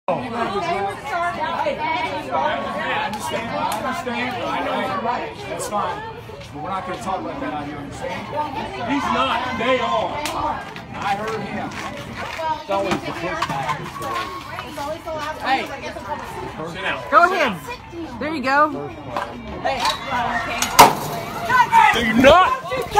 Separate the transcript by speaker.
Speaker 1: I understand. That's fine. But we're not going to talk about that out here, understand? He's not. They are. I heard him.
Speaker 2: It's always the pushback.
Speaker 3: Hey,
Speaker 1: Sit down.
Speaker 3: go ahead. There you go.
Speaker 1: Do you not?